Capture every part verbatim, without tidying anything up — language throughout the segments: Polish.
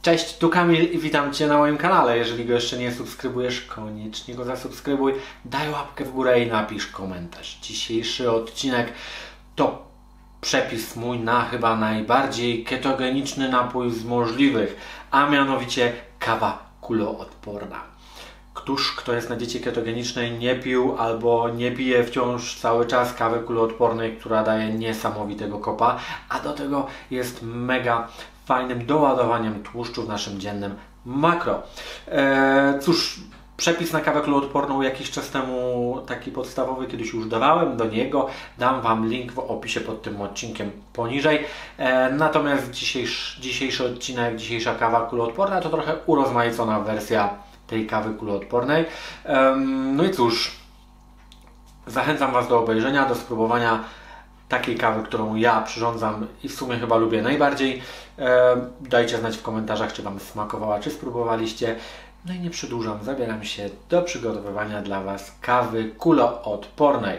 Cześć, tu Kamil i witam Cię na moim kanale. Jeżeli go jeszcze nie subskrybujesz, koniecznie go zasubskrybuj, daj łapkę w górę i napisz komentarz. Dzisiejszy odcinek to przepis mój na chyba najbardziej ketogeniczny napój z możliwych, a mianowicie kawa kuloodporna. Któż, kto jest na diecie ketogenicznej, nie pił albo nie pije wciąż cały czas kawy kuloodpornej, która daje niesamowitego kopa, a do tego jest mega fajnym doładowaniem tłuszczu w naszym dziennym makro. Eee, cóż, przepis na kawę kuloodporną jakiś czas temu, taki podstawowy, kiedyś już dawałem, do niego dam Wam link w opisie pod tym odcinkiem poniżej. Eee, natomiast dzisiejszy, dzisiejszy odcinek, dzisiejsza kawa kuloodporna to trochę urozmaicona wersja tej kawy kuloodpornej. Eee, no i cóż, zachęcam Was do obejrzenia, do spróbowania takiej kawy, którą ja przyrządzam i w sumie chyba lubię najbardziej. E, dajcie znać w komentarzach, czy Wam smakowała, czy spróbowaliście. No i nie przedłużam, zabieram się do przygotowywania dla Was kawy kuloodpornej.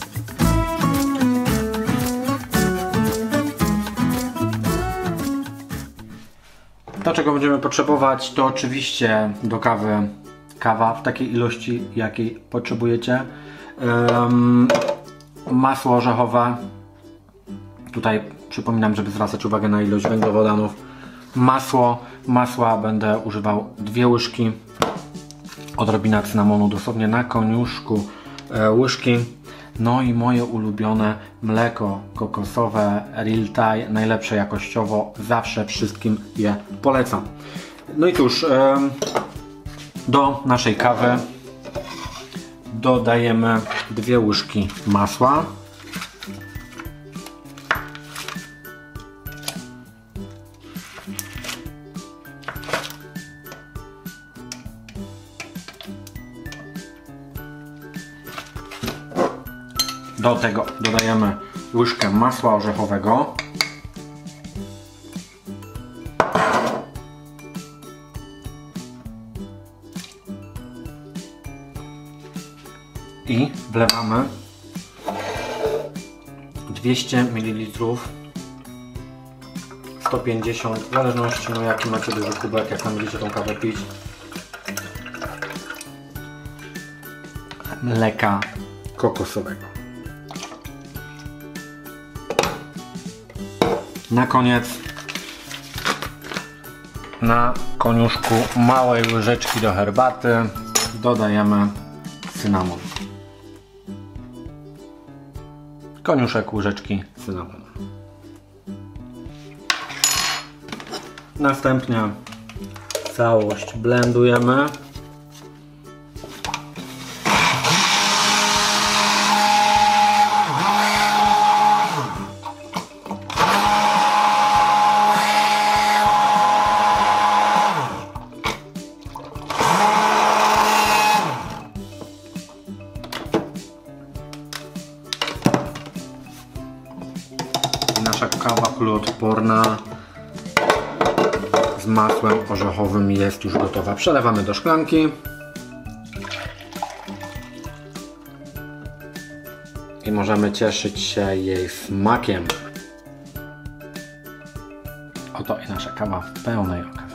To, czego będziemy potrzebować, to oczywiście do kawy kawa w takiej ilości, jakiej potrzebujecie. Um, masło orzechowe. Tutaj przypominam, żeby zwracać uwagę na ilość węglowodanów. Masło. Masła będę używał dwie łyżki. Odrobina cynamonu, dosłownie na koniuszku e, łyżki. No i moje ulubione mleko kokosowe Real Thai, najlepsze jakościowo. Zawsze wszystkim je polecam. No i cóż, e, do naszej kawy dodajemy dwie łyżki masła. Do tego dodajemy łyżkę masła orzechowego. I wlewamy dwieście mililitrów, sto pięćdziesiąt, w zależności no jaki macie duży kubek, jak tam będziecie tą kawę pić, mleka kokosowego. Na koniec na koniuszku małej łyżeczki do herbaty dodajemy cynamon. Koniuszek łyżeczki cynamonu. Następnie całość blendujemy. Nasza kawa kuloodporna z masłem orzechowym jest już gotowa. Przelewamy do szklanki i możemy cieszyć się jej smakiem. Oto i nasza kawa w pełnej okazie.